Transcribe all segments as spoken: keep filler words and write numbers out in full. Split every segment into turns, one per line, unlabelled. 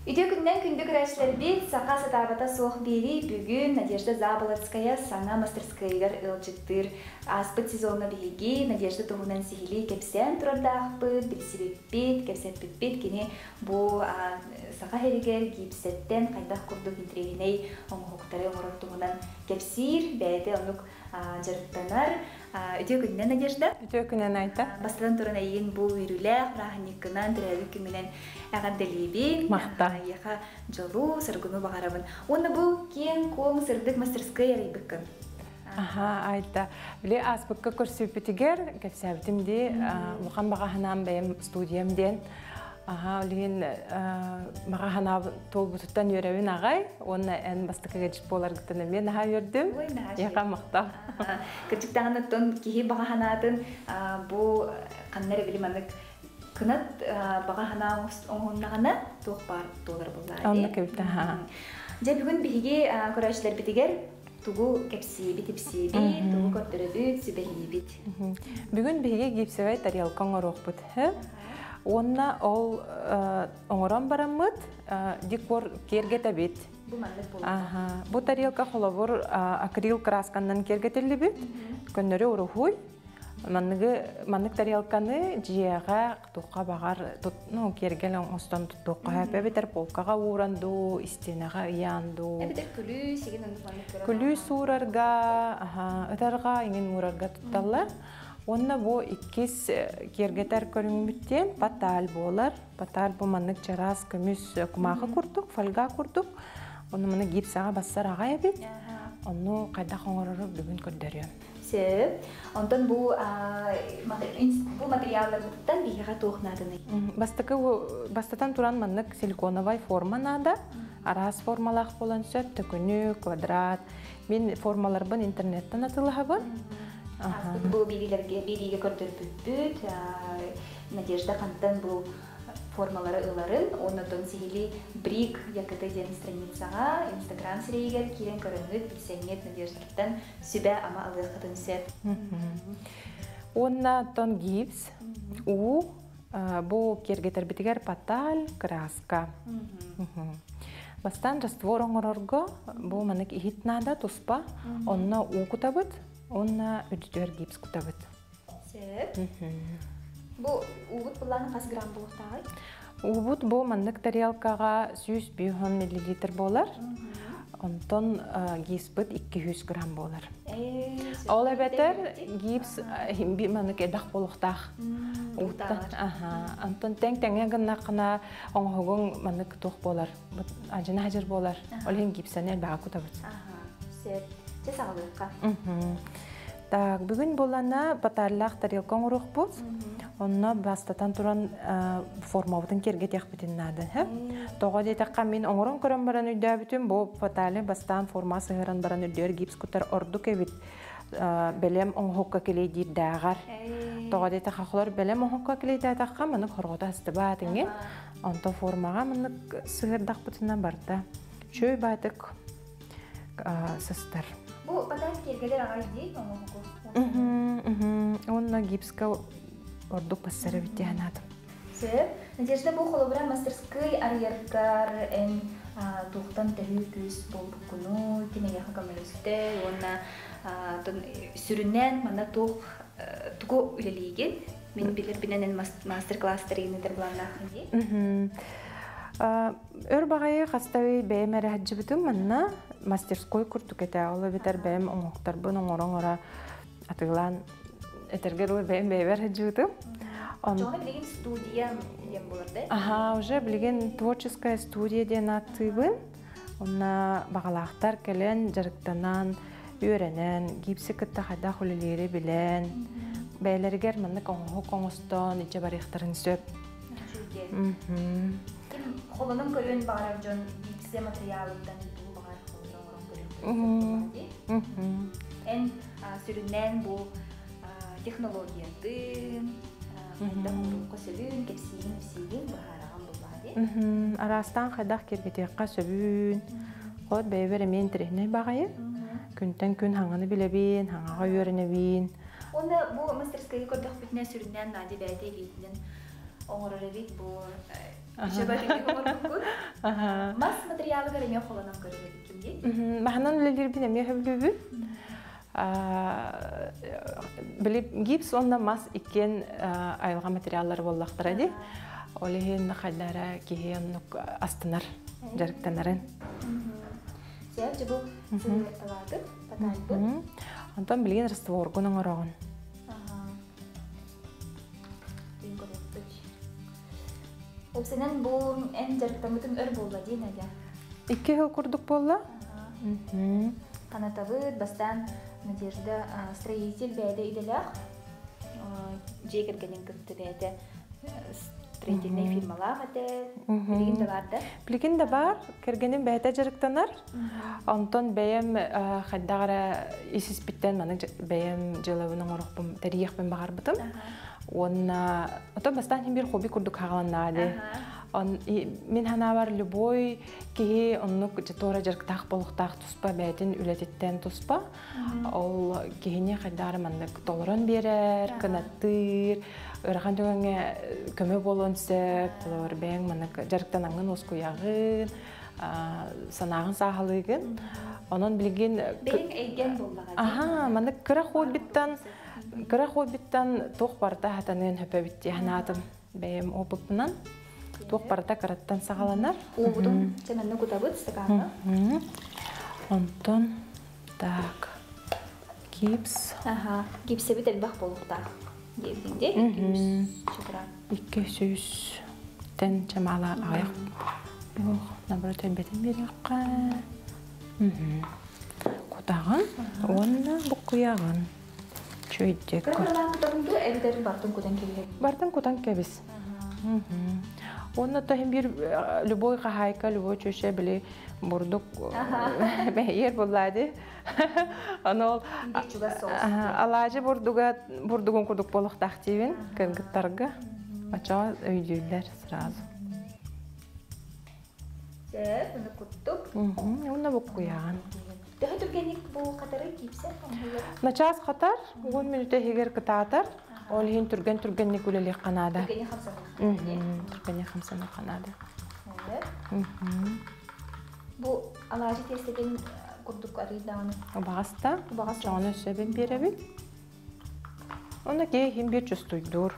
Үйде күннен күнді күрәшілер бет, сақа сатабата соқ бері бүгін Надежда Заболоцкая саңа мастерскайгар ылжықтыр. Аспыт сезонна бейге Надежда тұғынан сихили кепсен тұрардақпыт, білсебеппет, кепсеппет кені бұл сақа херігер гипсеттен қайдақ күрдік интрегеней оңғықтары оңырыр тұғынан кепсир, бәйді онық жарықтанар. Үйде күннен Надежда?
Үйде күннен айта.
Бастадан тұрын әйін бұл үйріләқ, раханиккынан, түрәді күмінен әған дәлебен.
Мақта.
Яха жолу, сыргыну бағарабын. Оны бұл кен коң сырдық мастерскай әрейбіккін.
Аха, айта. Біле аспыққа көрсепетігер, кәпсәбітімде, мұқан бағаханам бәйім студиямден. Аха, олеген бағахана тол бұтыттан өрәуін ағай, оны ән бастыққа кәжіп болар күттіні мен аға өрдім. Яқа мақта.
Кірчіктағаны тұн кейі бағаханатын бұл қаннары біліманық кынат бағахана оңғынағына тоқ бар долар болар.
Онды көбітті, ха.
Жа бүгін бігі көрәшілер бітігер тугу кепси битипси бит, тугу көрдірі бүт, сүбәхи бит.
Бүгін бігі гипсевай тарелкан оруқ бұт. Онна ол оңыран барамыд, дикбор кергеті бит.
Бұл маңдық болды.
Бұл тарелка қолабыр акрил красканнан кергетелі бит. Көннері ұрухуй. Маңдық тарелканы жияға тұққа бағар, кергел оңыстан тұққа әпі бетер полкаға ұранду, истенаға ұянду.
Әбетер күлі, сеген ұндық маңдық көрі.
Күлі сұрарға, ұтарға, еңін ұрарға тұтталар. Онна бу иккис кергетер көрүнгүттен патал болар. Патал бу маннык жарас көмүс кумага курдук, фольга курдук. Оны мына гипсага бассар агай бит. Оны кайда коңорор бүгүн көрдөрөм.
Сөп. Онтон бу бу материаллардан бийга тоохнадыны.
Бастыкы бастатан туран маннык силиконовый форма нада. Арас формалах болон сөп, төкөнү, квадрат. Мен формаларбын интернеттен атылабын.
Бұл берилерге бериге көрдір бүт-бүт, Надежда қанттан бұл формалары ыларын, онытын сихили брик якыты ден страницаға, инстаграм сірейгер керен көрінгі білсеңет Надеждаттан сүбә ама алғыз қытын сөп.
Онна тон гипс, у, бұл кергетер бітігер патал, краска. Бастан раствор оңырорға, бұл манық ихитнада туспа, онна у кутабыт. Онна үддер гипс кутабыт.
Сөп. Бұл уғыт бұлланы қас грамм болықтағай?
Уғыт бұл мандық тарелкаға жүз миллилитр болар. Онтон гипс бұд екі жүз грамм болар. Ол әбәтер гипс мандық әдақ болықтақ. Онтон тәң-тәңген нақына оңғығын мандық тоқ болар. Ажына хажыр болар. Олен гипсаны әлбәға кутабыт.
Сөп. Че сағылыққа?
Так, бүгін болана батарлақ тарелкан ұруқ бұд. Онна бастатан тұран формабытын кергетек бітін нады. Тоға дейтаққа мен оңырын көрін баран үйді бүтін, бұл баталы бастан формасы ғыран баран үйдер гипс күтір ордық әбіт. Бәлем оңғыққа келей дейд дағар. Тоға дейтаққа құлар бәлем оңғыққа келей дәйтаққа мұнық құрғыда асты бәтінген. Онта формаға мұнық сығырдақ бүтінен барды. Шөй бәтік сыстыр.
Бұл батал кергелер ағай дейд, оңғыққа?
Онна гипска ордук бассары бітті анадым.
Сөп. Надежда бұл қолыбыра мастерскай арьергар ән туқтан тәлі көз бол бұқыну, кене яқы көмілісті, онна сүрінен мана тұғы үлелейген. Мен білер бінен мастер-кластар егінедер бұланна ақынде.
Өр бағайы қаставай бәйім әрі әджі бүтін манна мастерской күртік әті олы бітер бәйім оңықтар бұн оңырың-ора атығылан әтергер олы бәйім бәйбер әджі бүтін.
Жоғына білеген студия ем болырды?
Аха, уже білеген творческая студия ден аттыбын. Онна бағалақтар кәлен жарықтанан, үйренен, гипсі күтті қайда құлелері білен. Бәйлергер маннық оңғы оңыстан, иче барықтарын сөп.
Қолының көрін бағарар жон гипсе материалыдан бұл бағар қолының көрін. Ән сүрінен бұл технологиятын, көсілін, кепсейін, өсейін бағараған бұл бағады.
Арастан қайдақ кергетеққа сөбін, қод бәйбер әмен тірехіне бағайы. Күнтен күн хаңаны білебін, хаңаға өрінебін.
Онда бұл мастерскайы көрдіқ бүтіне сүрінен нади бәйті елейтінен оңырыр әбет бұл Жабатыны хоморкут.
Ага.
Мас материалы гареме холанам көрүлөт кимди?
Мгм. Баханан лелербин эме хөблүбү. Билип гипс онна мас икен айылга материаллар боллактыр ди. Олехин хайдара киен астынар жарыктанарын.
Сеп жабу сыйлыкталады, патайбы.
Антон билген растворгунун орогун.
Опсенен бу эн жарыктамытын өр болла дейін әдя.
Икки хыл курдук болла.
Канатабыт бастан Надежда строитель бәйді иделях. Жекергенен кітті бәйді строительный фирмалар әті. Білген де бар да?
Білген де бар. Кергенен бәйді жарыктанар. Антон бәйім қайдағара есіз біттен мәнің бәйім жылауының орықпым, тәрияқпен бағар бұтым. Онна ото бастан хим бир хобби курдук хагаланады. Он мен хана бар любой ки оннук жетора жарктак болуктак туспа бәйтин үлететтен туспа. Ол кихине кайдар мандык толорон берер, канаттыр, ырган дөгөнгө көмө болонсеп, толор бең мандык жарктанангын оскуягын, санагын сахалыгын. Онон билген
бең эйген боллаган.
Аха, мандык кыра хоббиттан Кыра хоббиттан тоқ барда хатанын хөпөбитти ханатым бәйім опытынан тоқ барда кыраттан сағаланар.
Оғудың чәменні күтабыт стаканы.
Онтон, так, гипс.
Аха, гипсе бит әлбақ болуқта. Дегенде,
икки сүйіс тән чамала ағайық. Жоқ, набыры төлбетін береққа. Құтағын, онына бұққияғын. Чөйдек.
Кырмалан кутабынды әбидерін бартын кудан келген?
Бартын кудан кебіз. Онна тахин бир любой қахайка, любой чөше білі бұрдық бәйер болады. Алажы бұрдығын күрдік болықтақ дейін, кіргіттарға. Ачаға өйдейлер сразу.
Сәп, оны күттік.
Онна бұқ қойаған.
Дәһә түргенник бу катары кипсе хамлар.
Начас катар, он минут егер кытатар, ол хин түрген түргенник үлелек канада.
Түргенник хамса.
Мм, түргенник хамса канада.
Бу алажы тестеген курдук арыдан.
Багаста, багаста сөбен беребит. Онда ке хин бир чустуйдур.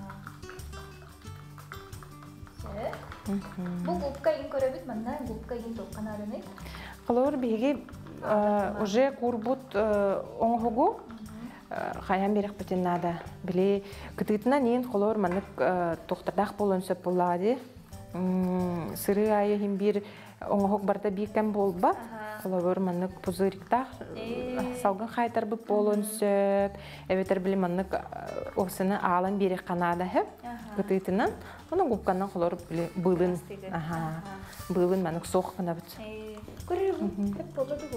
Бу губка ин көрөбүт манда, губка ин токканадыны.
Калор биги уже курбут оңхогу хаян берек битен нада. Биле кытытына нен колор манык токтардак болонсөп булады. Сыры айы хим бир оңхог барда бикем болба. Колор манык пузырыктак салгын хайтар бу болонсөп. Эветер биле манык осыны алан берек канада хеп. Кытытынан оны губканан колор биле былын. Аха. Былын манык сок кана бит.
Көрүм, хеп болду бу.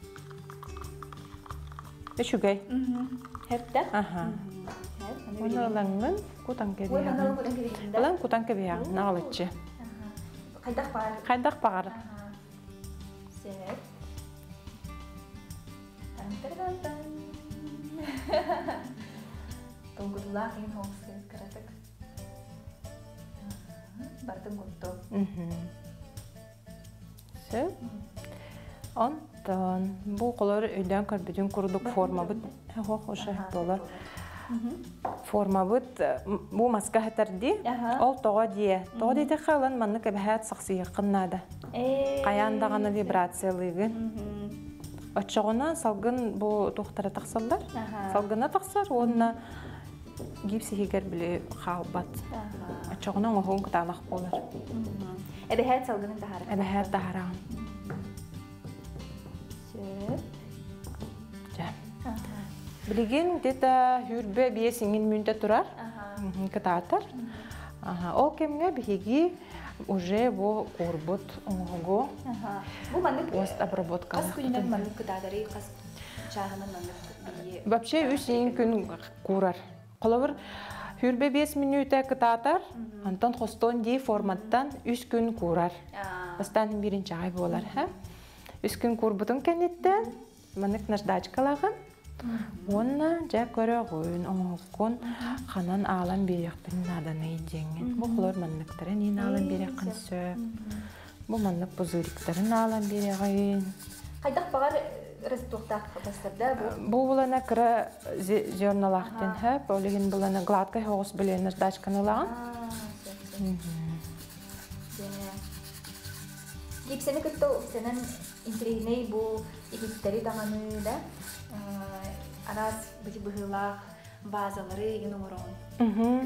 Эшүгай.
Хепте?
Аха. Оны алаңын кутан кебе.
Ой, мана кутан кебе.
Алаң кутан кебе, нагалычы.
Кайдак бар.
Кайдак багар.
Сеп. Тан-тан-тан. Тонгудлах ин хоксы каратак. Бартын гутто.
Мм. Сеп. Антон, бу колор өйдөн көрбүдүн курдук форма бут. Хох оша болар. Форма бут бу маска хатарди. Ол тога дие. Тога дите халан манны кебехат саксый кыннада.
Э.
Каяндаганы вибрациялыгы. Очогона салгын бу тохтара таксалдар. Салгына таксар, онна гипси хигер биле халбат. Очогона мохун кытанак болар.
Эбехат салгынын тахара.
Эбехат тахара. Билген где-то хүрбе бие сиңин мүнтө турар. Кытатар. Ол кемге биги уже бу курбут оңго.
Бу мандык
пост обработка.
Кас күнүнөн мандык кытатары, кас чагынын мандык бие.
Вообще үч күн курар. Колобур хүрбе беш минутта кытатар. Антон хостон ди форматтан үч күн курар. Бастан биринчи ай болар, ха? Үч күн курбутун кенеттен мандык наждачкалагын. Онна жа көрөгүн оңоккун ханан аалан берекпин наданы идеңин. Бу хлор манныктарын ин аалан береккин сөп. Бу маннык бузуриктарын аалан берегин.
Кайдак багар растуктак бастырда бу.
Бу булана кыра журналахтен хэп, олеген булана гладкай хогус биленер дачканылаган.
Гипсени көттө сенен интригней бу игиттери даганы да. Арас бити быгылак базалары ген оңорон.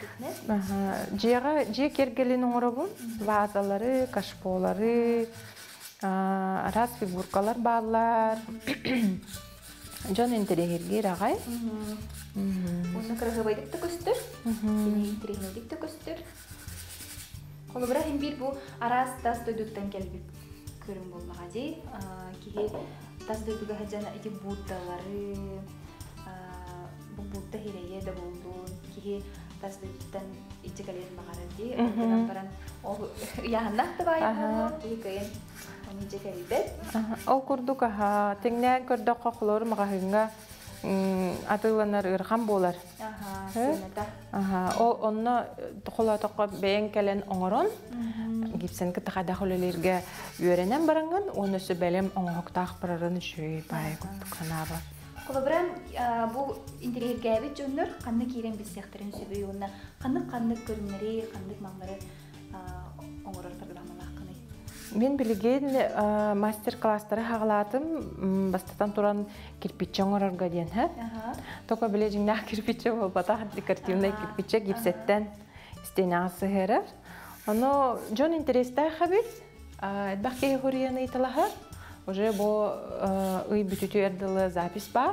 Жега же кергелин оңоробун базалары, кашполары, арас фигуркалар баллар. Жон интерьерге рагай.
Уны кыргыбайдык та көстөр. Сени интригнейдик та көстөр. Колубра хим бир бу арас тас дойдуктан келбик көрүм болмага ди. Киги тас дойдуга хаджана ити буталары, бу бута хирeye да болду. Киги тас дойдуктан ити калер багара ди. Ондан баран ол яхнак та бай болду. Киги кайын они жекерибет.
Ол курдук аха теңнен көрдөк коклор магахынга атыланар ырган болар.
Аха, сенета.
Аха, ол онно толотокко бен келен оңорон. Гипсен кытада холелерге үйренен баранган, онысы белем оңоктак барарын жүй бай кутуканаба.
Колобран бу интерьерге бит жөннөр канны кирен бис секторын сөбөй онна канны канны көрүннери, канны маңлары оңорор программалар кыны.
Мен билген мастер-класстары хагалатым бастатан туран кирпич оңорорга ден, ха? Тока билежиңнак кирпич болбата декоративный кирпич гипсеттен стенасы херер. Оно жон интерестай хабит. Бахке хорияны италаха. Уже бо ый бүтүтү эрдылы запись бар.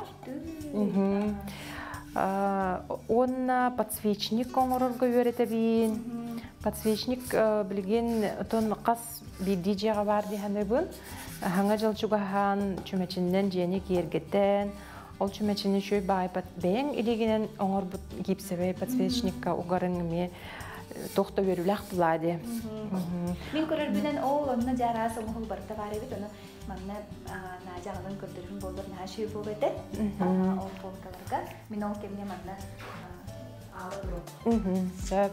Он подсвечник оңорорга үйрөтөбүн. Подсвечник билген тон кас бидижега бар дегенбин. Ханга жылчугахан чүмечинен жени кергеттен. Ол чүмечини шөй байпат бең илигинен оңор гипсебей подсвечникка угарыңме тохто берүлак булади.
Мен көрөрбүнен ол онна жарасы мол барта бар эбит, оны манна нажагын көрдөрүм болдур, нашүй болбете. Ол полкаларга мен ол кемне манна алып туруп.
Мм, сап.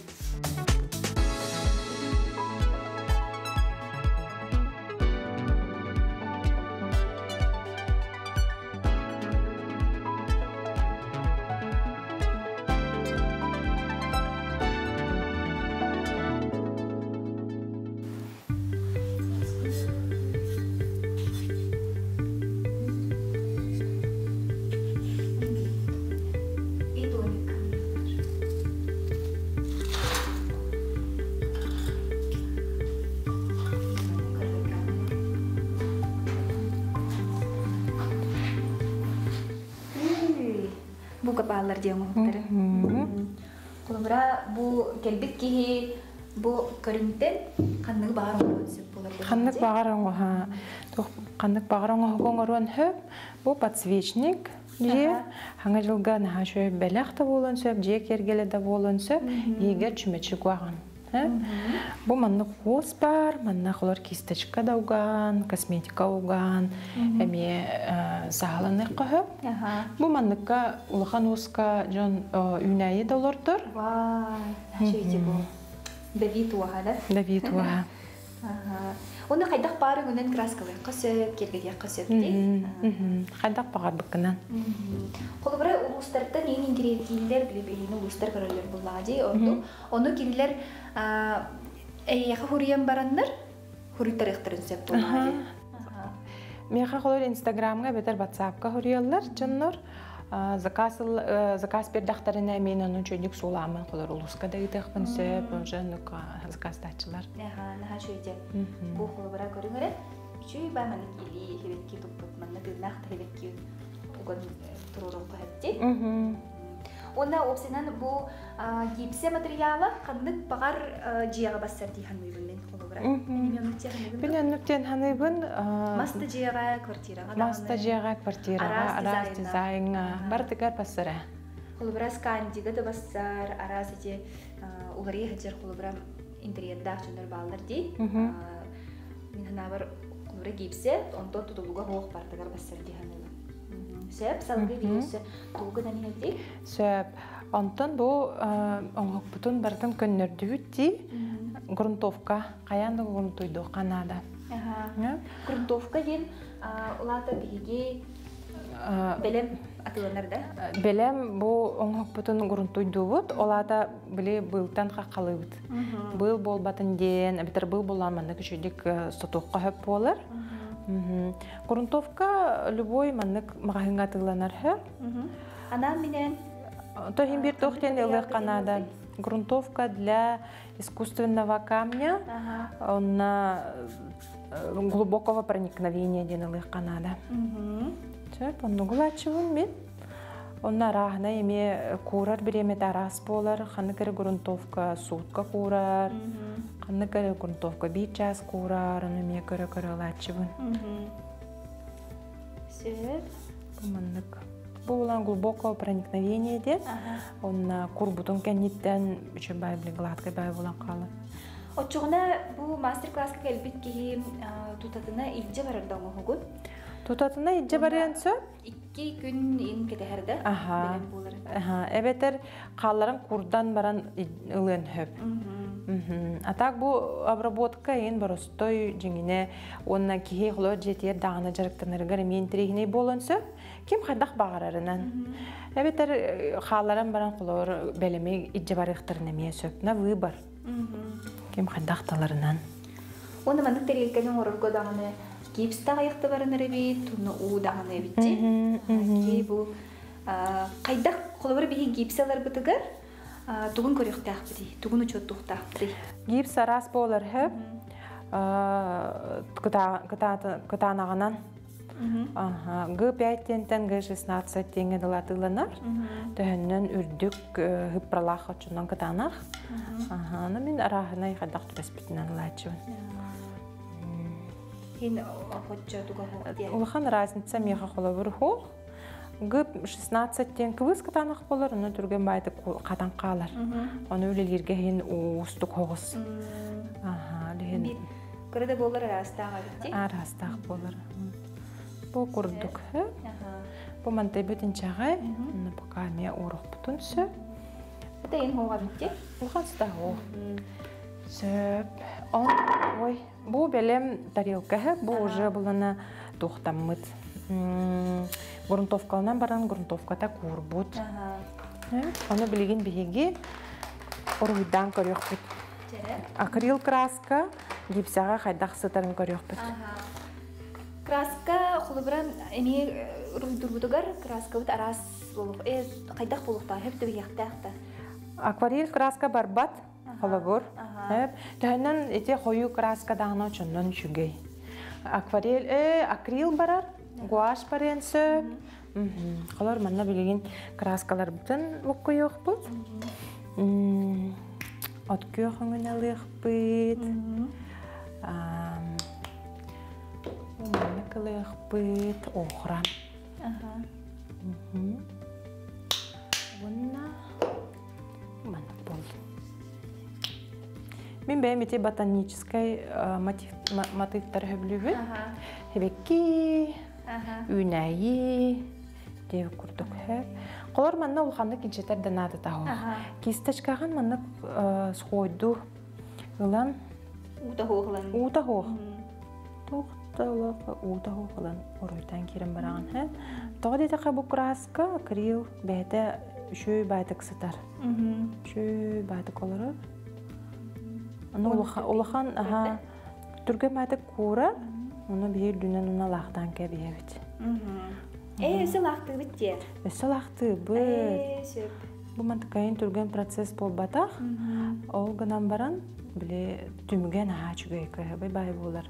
Бу капаллар деңоктары. Колумра бу келбит ки бу көрүнтен канны бар болсып болар.
Канны багар оңга. Тох канны багар оңга оңорон хөп. Бу подсвечник же ханга жылга на шөй белахта болон сөп же кергеле да болон сөп егер чүмечи куаган. Бу манны кос бар, манна холор кисточка дауган, косметика уган, эми сагаланы кохып. Бу манныкка улахан уска жон үнайы долордор.
Вай, шейти бу. Давид уага, да?
Давид уага.
Оны кайдак бары гүнен краскалар кысып, кергедек кысып ди.
Кайдак багар быккынан.
Колубра улустардан эң ингредиенттер билебелини улустар көрөлөр буллади. Орду оны килер эйяха хуриян бараннар хуриттар ыктырын сөп буллади.
Меха холор Инстаграмга бетер WhatsAppка хуриялар жоннор. Заказ заказ пердактарына мен аны чөйдүк суламын колор улуска да итекпин сөп, жоннук заказ тачылар.
Аха, наха чөйдө. Бу колубра көрүңөр. Чүй баманы кили хебекки туппут манна гынак хебекки уган турурун кайтти. Онда опсенан бу гипсе материалы кандык багар жыяга бассар дигән мөйбүннән колубра.
Билен нүктен ханыбын
маста жыяга квартирага да.
Маста жыяга квартирага, арас дизайнга бардыгар бассара.
Колубра скандига да бассар, арас эти угары хаҗар колубра интерьерда чөндөр баллар ди. Мен хана бар колубра гипсе, онтон тутулуга хок бардыгар бассар дигән. Сөп, салғы бейесі туғынан елдей?
Сөп. Онтон бұл оңғықпытын бартын көннерді үтті грунтовка, қаянды грунтуйды Канада.
Грунтовка ден ұлата бейге белем атыланар да?
Белем бұл оңғықпытын грунтуйды бұд, олата біле бұлтан қаққалы бұд. Бұл бол батын ден, әбітір бұл болан манны күшедік сотуққа хөп болар. Грунтовка любой маннык мағайынға атыланар хөр.
Ана менен
Тохим бир тохтен элэх Канада. Грунтовка для искусственного камня. На глубокого проникновения ден элэх Канада. Сөп, онны гулачывын мен. Онна рахна еме курар биреме тарас болар. Ханы кері грунтовка сутка курар. Ханы кері грунтовка бир час курар. Оны ме көрі көрі гулачывын.
Сөп.
Бұманнык. Бұл олан глубокого проникновения де. Он курбутун кәнеттен үші бай білі гладкай бай болан қалы.
Отчуғына бұл мастер-класска кәлбет кейі тұтатына илже барарда оңы ғығын?
Тұтатына илже барайын сөп?
Икки күн ен кетәрді білім болыр.
Әбетер қаларын курдан баран үлен хөп. Атак бұл обработка ен барыстой жеңіне онна кейі құлыр жетер дағына жарықтанырғар мен тірегіне болын сөп? Кем қайдақ бағарарынан. Әбетер қаларын баран құлыр бәлеме илже барықтырын әме сөп. На выбор. Кем қайдақ таларынан.
Оны мандық тәрелкенің орырғы дағыны гипста қайықты барыныр әбет, тұны у дағыны әбетте. Кей бұл қайдақ құлыбыр бейі гипсалар бұтығыр, тұғын көріқтақ біді, тұғын ұчоттықтақ біді.
Гипс арас болар хөп, күтанағынан. Г пять тен Г шестнадцать тенге дылатыланар. Төхіннен үрдік хүппралақ ұчынан күтанақ. Мен арағына қайдақ түрес бітінен ұлачуын. Улахан разница меха қолы бір хоқ. Г шестнадцать тен көвіз күтанақ болар, оны түрген байды қатан қалар. Оны өлелерге хен ұстық хоғыз.
Көрді болар арастағы бітті?
Арастағы болар. Бұл күрдік. Бұл мантай бөтін чағай. Оны бұқа әме орық бұтын сөп.
Бұта ең хоға бітті?
Бұлған сұда хоқ. Сөп. Бұл бәлем тарелка. Бұл ұжы бұлына тоқтамыд. Грунтовкалынан баран грунтовката күр бұд. Оны білеген бейге ұрғыдан көрек бұд. Акрил краска гипсаға қайдақ сытарын көрек бұд.
Краска құлыбыран әме ұрғыдырғыдығар краска бұд арас болуқ. Қайдақ болуқта, хөпті бейяқтақта.
Акварель краска барбат қолыбыр. Тәйінен әте қойу краска дағына чоннан жүгей. Акварель, акрил барар, гуаш барен сөп. Қолар манна білеген краскалар бұтын бұққойық бұд. Откөғіңін әліқ бұд. Манна кіліқ бұд. Оғыран. Бұнна манна болды. Мен бәйім ете ботаническай мотивтар хөблюбі. Хебекки, үйнәйі, деп күрдік хөп. Қолар манна ұлғанды кеншетер дынады тағы. Кестачкаған манна сойду ұлан.
Ута хоғылан.
Ута хоқ. Тоқталығы ута хоғылан оройдан керім бараған хөп. Тоғы дейті қабу краска, акрил, бәйті үшөй бәйті кісітар. Үшөй бәйті қолары. Улахан түрге мәді көра, оны бейір дүнен ұна лақтан кәбе әбіт.
Э, өсі лақты бітте?
Өсі лақты бұд. Бұл мантықайын түрген процесс бол батақ. Ол ғынан баран, біле түміген аға чүгей көбі бай болар.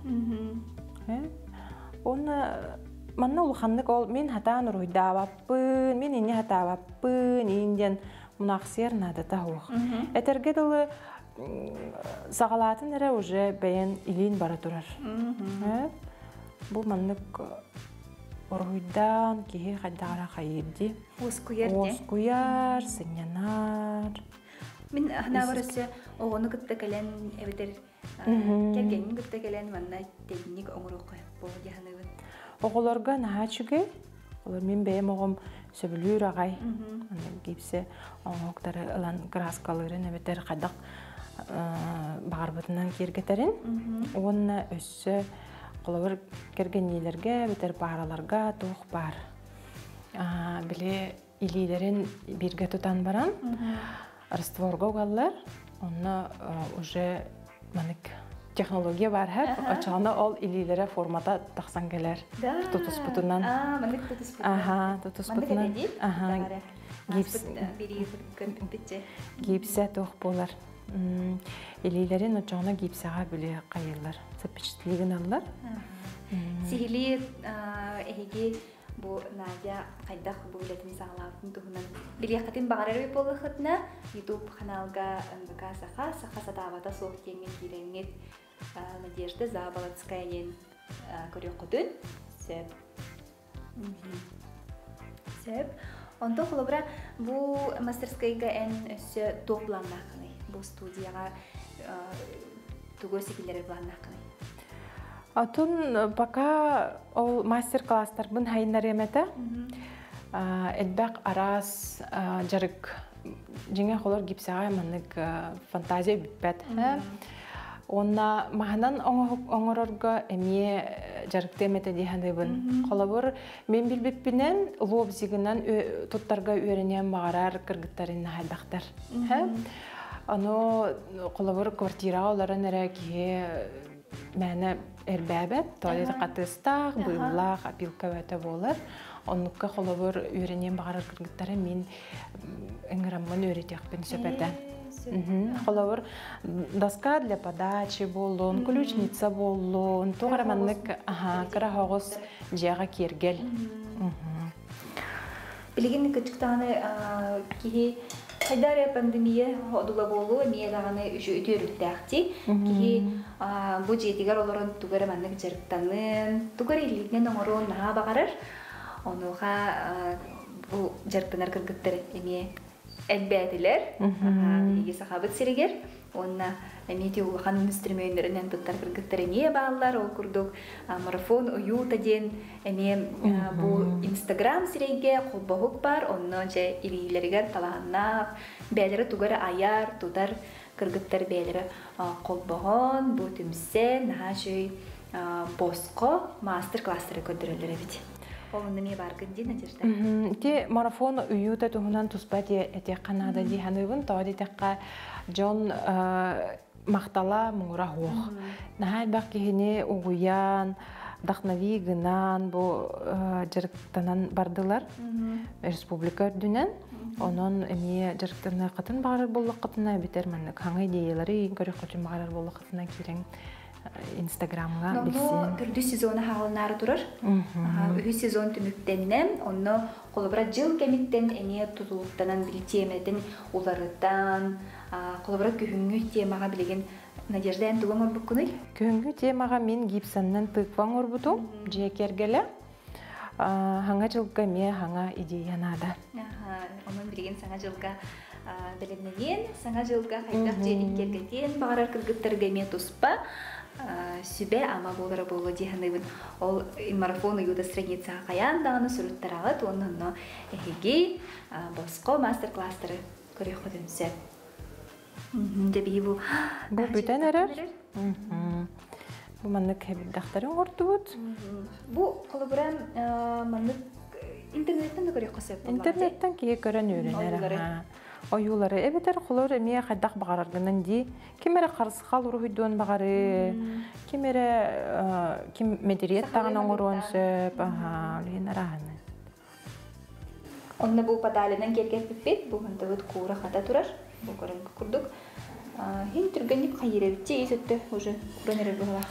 Оны манна улаханлык ол мен хатан ройдаваппын, мен ине хатаваппын, инден мұнақсер нады тауық. Әтерге дылы сағалатын әрі уже бәйін илин бара тұрар. Бұл манлык оройдан кейі қайдағара қайырды.
Оскуяр де?
Оскуяр, сынянар.
Мен ана барысы оғыны күтті кәлен әбетер кәлгенін күтті кәлен манна тәйінік оңыру қойып бұл яғынығын.
Оғыларға наға чүге Олар мен бәйім оғым сөбілір ағай. Гипсе оңоқтары ылан краскалырын әбеттер қайдақ бағар бұтынан кергетерін. Онына өссі қолауыр кергенелерге, бетер бағараларға тоқ бар. Біле илилерін бірге тұтан баран, растворға оғалар. Онына уже манык технология бар хәп, ачағына ол илилері формата тақсан келер. Тұтыс бұтынан.
Манык тұтыс бұтынан.
Аха, тұтыс бұтынан. Гипсе тоқ болар. Илилерін ачағына гипсаға біле қайылар. Сәппештілігін алылар.
Сихили әйге bu Nadia qayda xubulatin sağlaqın tuğunan biliyaqatin bağırarı bolu xıtna YouTube kanalga ндк saxa saxa sadavata soğuk yengen kirengit Надежда Заболоцкаян көрөкөтүн сеп сеп онто холобра бу мастерскайга эн өссө топланнакыны бу студияга тугосикилери планнакыны.
Атун пока ол мастер-класстар бун хайнар эмете. Элбак арас жарык жеңе холор гипсага манык фантазия биппет. Онна маханан оңорорга эмие жарык темете дихандыбын. Холобор мен билбиппинен лобзигинен туттарга үйренен багарар кыргыттарын хайдактар. Ано холобор квартира оларын эреки мәне эрбәбет, тойлы катыстак, буйлак, апилка өтө болар. Оннукка холобор үйренен багарар кыргыттары мен эңрамман үйрөтөкпүн сөпөтөн. Холобор доска для подачи болон, ключница болон, тогараманнык, аха, карахогос жага кергел.
Билигин кычыктаны кихи Хайдария пандемия ходула болу, мие даганы үшү өтөрүттәкти. Ки бу жетигер олорон тугары маннык жарыктанын, тугары илигинен оңорон наha багарар. Онуга бу жарыктанар кыргыттар эме элбетилер. Иги сахабыт сиригер. Онна эмети улхан инструменттеринен туттар кыргыттар эме баалар, ол курдук марафон уюта ден эме бу Instagram сиреге колбогук бар, онно же ирилеригер талааннак, бәлери тугары аяр, тудар кыргыттар бәлери колбогон, бу түмсе, наха шөй боско мастер-класстары көндүрөлөр бит. Олунда ме бар гынди Надежда?
Те марафон уюта туһунан туспати эте Канада диханыбын, тоди текка Джон мактала мура хуох. Нахай бак кихине угуян, дахнави гынан бу жарыктанан бардылар. Республика өрдүнен. Онон эми жарыктана катын багарар боллук катына битер маннык хаңа идеялары көрөк катын багарар боллук катына кирең Инстаграмга билсин.
Но түрдү сезоны хаалнары турар. Үһү сезон түмүктеннен, онно колобра жыл кемиттен эме тутулуктанан билтемеден уларыдан, колобра күһүнгү темага билеген Надежда эн туган орбуккуны?
Күһүнгү темага мен гипсаннан тыкваң орбуту, жекергеле. Хаңа жылга ме хаңа идеянада.
Онон билеген саңа жылга белемнеген, саңа жылга хайдак жерин кергетен багарар кыргыттарга ме туспа. Сүбе ама болары болу диханыбын. Ол марафон уюда страница каян даганы сүрүттарагыт, онно эхиги боско мастер-класстары көрөк көтөнсө. Деби бу
бу бүтөн эрер. Бу маннык хебдактарын ортубут.
Бу колобуран маннык интернеттен да көрөк көсөп.
Интернеттен кие көрөн үйрөнөр. Оюлары эбетер холор эме кайдак багараргынан ди кимере карсыкал урухуйдон багары кимере ким медириет таган оңорон сөп аха ленараны.
Онна бу падалынан келген пиппет бу хантабыт кура хата турар. Бу көрөн курдук. Хин түргөнүп кайребитти эсетте уже куранер була.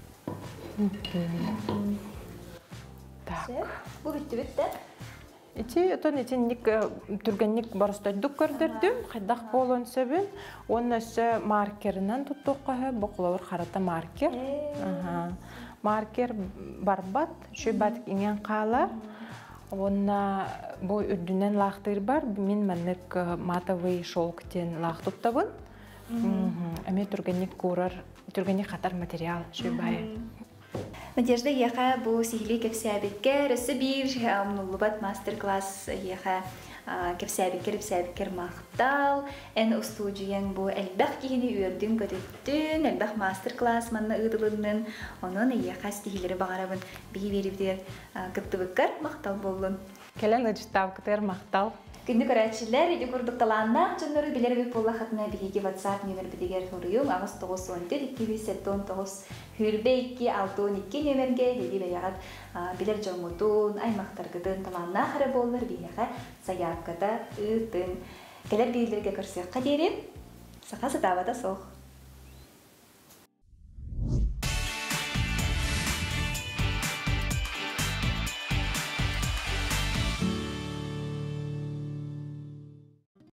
Так. Бу битти битте.
Ити отон итинник түргенник барыстойдук көрдөрдүм, кайдак болон сөбүн. Онна сө маркеринен туттукка боклоор карата маркер. Аха. Маркер барбат, шөбат инген кала. Онна бу үрдүнен лактыр бар, мен маннык матовый шелктен лактыптабын. Эме түргенник курар, түргенник катар материал шөбай.
Надежда еха бу сихли кепсябикке рөсі бир нулубат мастер-класс еха кепсябиккер кепсябиккер мақтал эн устудияң бу элбах кихини үрдүн көтөттүн элбах мастер-класс манна ыдылынын онун еха стихилери багарабын биги берибдер кыттыбыккар мактал болдун
Келен ыжтав кытер мактал.
Күнді көрәтшілер, еді күрдікталаннақ жонлары білер бі болла қатына бігі WhatsApp номер бідігер тұрыйым. Ағыз тоғыз он төрт екі жүз сексен тоғыз хүрбе екі алты он екі номерге деді бәяғат білер жоңғытын, аймақтарғыдың таланнақ әрі болылар бейяға заявкада ұйтын. Келер білдерге көрсеққа дерім, сақа сатабада соқ.